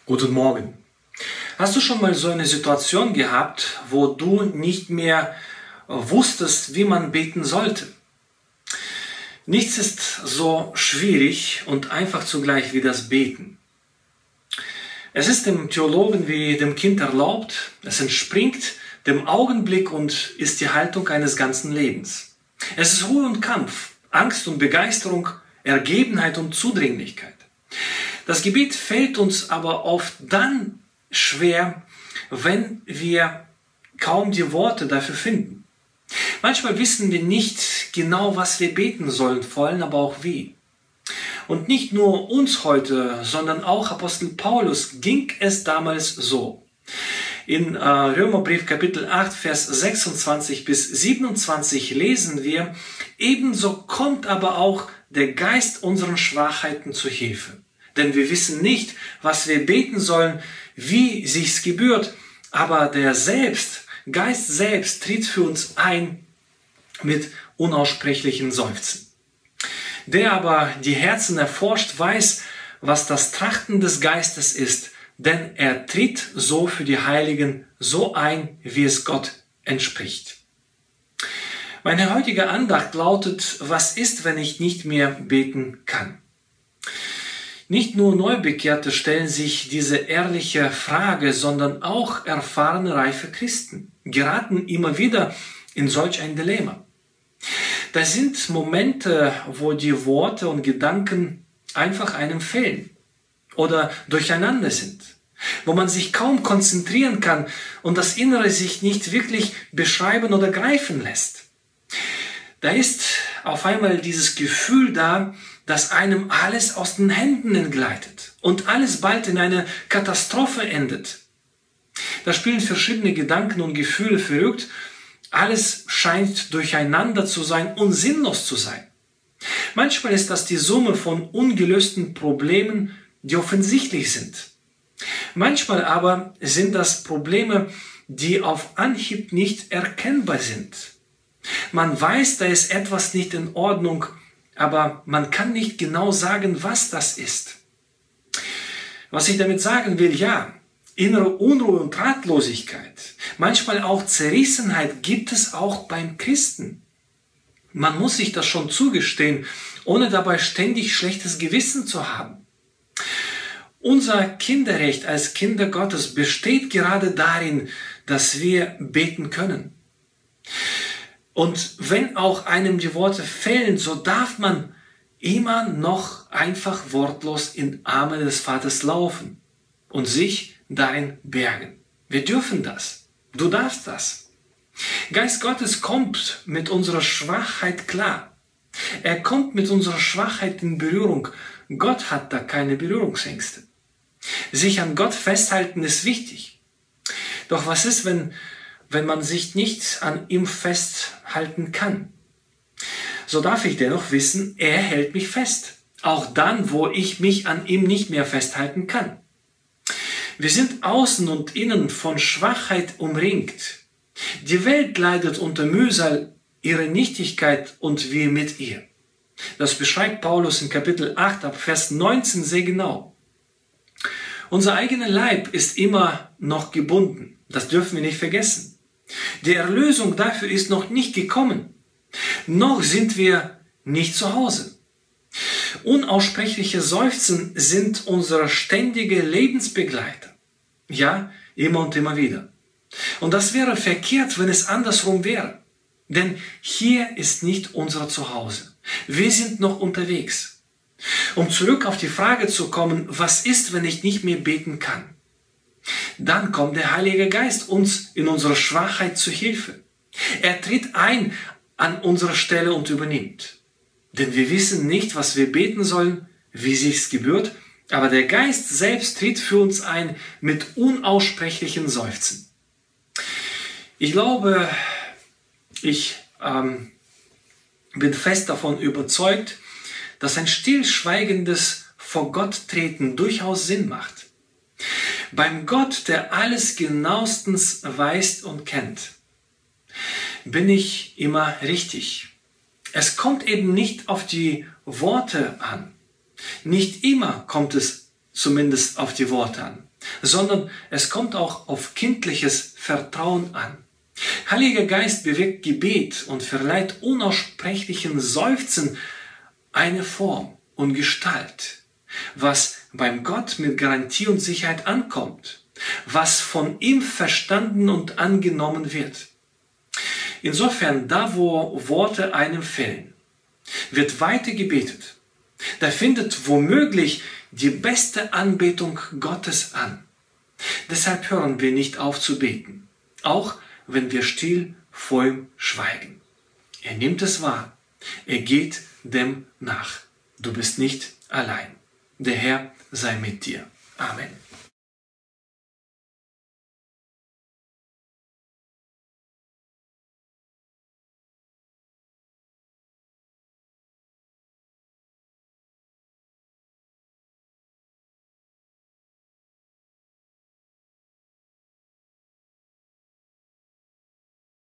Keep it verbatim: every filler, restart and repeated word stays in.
Guten Morgen. Hast du schon mal so eine Situation gehabt, wo du nicht mehr wusstest, wie man beten sollte? Nichts ist so schwierig und einfach zugleich wie das Beten. Es ist dem Theologen wie dem Kind erlaubt, es entspringt dem Augenblick und ist die Haltung eines ganzen Lebens. Es ist Ruhe und Kampf, Angst und Begeisterung, Ergebenheit und Zudringlichkeit. Das Gebet fällt uns aber oft dann schwer, wenn wir kaum die Worte dafür finden. Manchmal wissen wir nicht genau, was wir beten sollen, vor allem aber auch wie. Und nicht nur uns heute, sondern auch Apostel Paulus ging es damals so. In äh, Römerbrief Kapitel acht, Vers sechsundzwanzig bis siebenundzwanzig lesen wir: Ebenso kommt aber auch der Geist unseren Schwachheiten zu Hilfe. Denn wir wissen nicht, was wir beten sollen, wie sich's gebührt, aber der selbst, Geist selbst tritt für uns ein mit unaussprechlichen Seufzen. Der aber die Herzen erforscht, weiß, was das Trachten des Geistes ist, denn er tritt so für die Heiligen so ein, wie es Gott entspricht. Meine heutige Andacht lautet: Was ist, wenn ich nicht mehr beten kann? Nicht nur Neubekehrte stellen sich diese ehrliche Frage, sondern auch erfahrene, reife Christen geraten immer wieder in solch ein Dilemma. Das sind Momente, wo die Worte und Gedanken einfach einem fehlen oder durcheinander sind, wo man sich kaum konzentrieren kann und das Innere sich nicht wirklich beschreiben oder greifen lässt. Da ist auf einmal dieses Gefühl da, dass einem alles aus den Händen entgleitet und alles bald in eine Katastrophe endet. Da spielen verschiedene Gedanken und Gefühle verrückt. Alles scheint durcheinander zu sein und sinnlos zu sein. Manchmal ist das die Summe von ungelösten Problemen, die offensichtlich sind. Manchmal aber sind das Probleme, die auf Anhieb nicht erkennbar sind. Man weiß, da ist etwas nicht in Ordnung, aber man kann nicht genau sagen, was das ist. Was ich damit sagen will, ja, innere Unruhe und Ratlosigkeit, manchmal auch Zerrissenheit gibt es auch beim Christen. Man muss sich das schon zugestehen, ohne dabei ständig schlechtes Gewissen zu haben. Unser Kinderrecht als Kinder Gottes besteht gerade darin, dass wir beten können. Und wenn auch einem die Worte fehlen, so darf man immer noch einfach wortlos in Arme des Vaters laufen und sich darin bergen. Wir dürfen das. Du darfst das. Geist Gottes kommt mit unserer Schwachheit klar. Er kommt mit unserer Schwachheit in Berührung. Gott hat da keine Berührungsängste. Sich an Gott festhalten ist wichtig. Doch was ist, wenn wenn man sich nicht an ihm festhalten kann? So darf ich dennoch wissen, er hält mich fest. Auch dann, wo ich mich an ihm nicht mehr festhalten kann. Wir sind außen und innen von Schwachheit umringt. Die Welt leidet unter Mühsal, ihre Nichtigkeit und wir mit ihr. Das beschreibt Paulus in Kapitel acht ab Vers neunzehn sehr genau. Unser eigener Leib ist immer noch gebunden. Das dürfen wir nicht vergessen. Die Erlösung dafür ist noch nicht gekommen. Noch sind wir nicht zu Hause. Unaussprechliche Seufzen sind unsere ständige Lebensbegleiter. Ja, immer und immer wieder. Und das wäre verkehrt, wenn es andersrum wäre. Denn hier ist nicht unser Zuhause. Wir sind noch unterwegs. Um zurück auf die Frage zu kommen, was ist, wenn ich nicht mehr beten kann? Dann kommt der Heilige Geist uns in unserer Schwachheit zu Hilfe. Er tritt ein an unserer Stelle und übernimmt. Denn wir wissen nicht, was wir beten sollen, wie sich's gebührt, aber der Geist selbst tritt für uns ein mit unaussprechlichen Seufzen. Ich glaube, ich ähm, bin fest davon überzeugt, dass ein stillschweigendes Vor Gott treten durchaus Sinn macht. Beim Gott, der alles genauestens weiß und kennt, bin ich immer richtig. Es kommt eben nicht auf die Worte an. Nicht immer kommt es zumindest auf die Worte an, sondern es kommt auch auf kindliches Vertrauen an. Heiliger Geist bewirkt Gebet und verleiht unaussprechlichen Seufzen eine Form und Gestalt, was beim Gott mit Garantie und Sicherheit ankommt, was von ihm verstanden und angenommen wird. Insofern, da wo Worte einem fehlen, wird weiter gebetet. Da findet womöglich die beste Anbetung Gottes an. Deshalb hören wir nicht auf zu beten, auch wenn wir still vor ihm schweigen. Er nimmt es wahr, er geht dem nach. Du bist nicht allein. Der Herr sei mit dir. Amen.